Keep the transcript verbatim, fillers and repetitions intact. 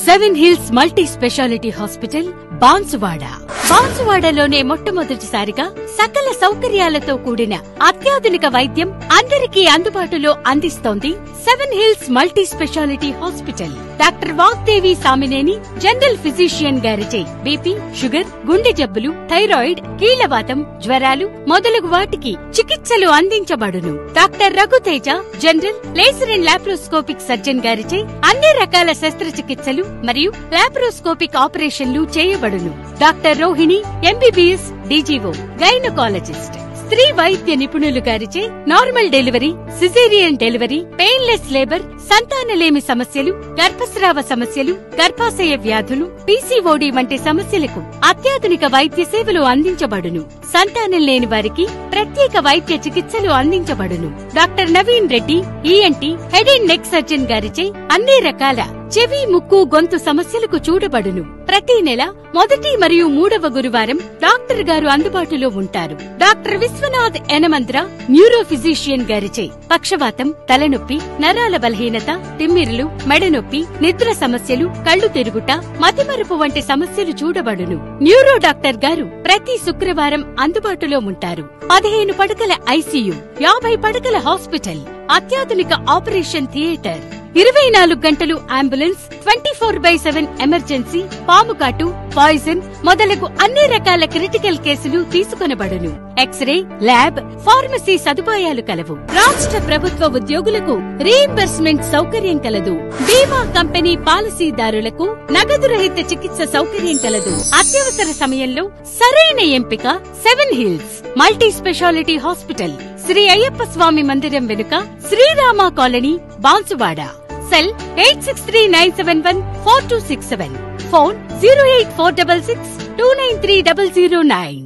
Seven hills multi speciality hospital Banswada. బాన్సువాడలోనే మొట్టమొదటిసారిగా సకల సౌకర్యాలతో కూడిన అత్యాధునిక వైద్యం అందరికీ అందుబాటులో అందిస్తోంది seven hills multi speciality hospital. Doctor Vagdevi Samineni general physician గారిచే బీపీ, షుగర్, గుండె జబ్బులు, థైరాయిడ్, కీళ్లవాతం, జ్వరాలు మొదలగు వాటికి చికిత్సలు అందించబడును. Doctor Raghuteja general laser and laparoscopic surgeon గారిచే అన్ని రకాల శస్త్రచికిత్సలు మరియు లాప్రోస్కోపిక్ ఆపరేషన్లు చేయబడును. Doctor Rohini MBBS DGO gynaecologist, స్త్రీ వైద్య నిపుణులు గారిచే normal delivery, caesarean delivery, painless labour, సంతానలేమి సమస్యలు, గర్భస్రావ సమస్యలు, గర్భాశయ వ్యాధులు, పీసీఓడి వంటి సమస్యలకు అత్యాధునిక వైద్య సేవలు అందించబడును. సంతానం లేని వారికి ప్రత్యేక వైద్య చికిత్సలు అందించబడును. Doctor Naveen Reddy ENT head and neck surgeon గారిచే అన్ని రకాల చెవి, ముక్కు, గొంతు సమస్యలకు చూడబడును. ప్రతి నెల మొదటి మరియు మూడవ గురువారం డాక్టర్ గారు అందుబాటులో ఉంటారు. Doctor Vishwanath Yanamandra neuro physician గారిచే పక్షవాతం, తలనొప్పి, నరాల బలహీనత, తిమ్మిరులు, మెడనొప్పి, నిద్ర సమస్యలు, కళ్లు తిరుగుట, మతిమరుపు వంటి సమస్యలు చూడబడును. న్యూరో డాక్టర్ గారు ప్రతి శుక్రవారం అందుబాటులో ఉంటారు. పదిహేను పడకల ఐసీయూ, యాభై పడకల హాస్పిటల్, అత్యాధునిక ఆపరేషన్ థియేటర్, ఇరవై నాలుగు గంటలు ambulance, twenty four by seven emergency, పాముకాటు, పాయిజన్ మొదలగు అన్ని రకాల క్రిటికల్ కేసులు తీసుకొనబడును. ఎక్స్రే, ల్యాబ్, ఫార్మసీ సదుపాయాలు కలవు. రాష్ట్ర ప్రభుత్వ ఉద్యోగులకు రీయింబర్స్మెంట్ సౌకర్యం కలదు. బీమా కంపెనీ పాలసీదారులకు నగదు రహిత చికిత్స సౌకర్యం కలదు. అత్యవసర సమయంలో సరైన ఎంపిక seven hills multi speciality hospital, Shri Ayyappa Swamy మందిరం వెనుక, Srirama colony, Banswada. Cell eight six three nine seven one four two six seven. Phone zero eight four six six two nine three zero zero nine.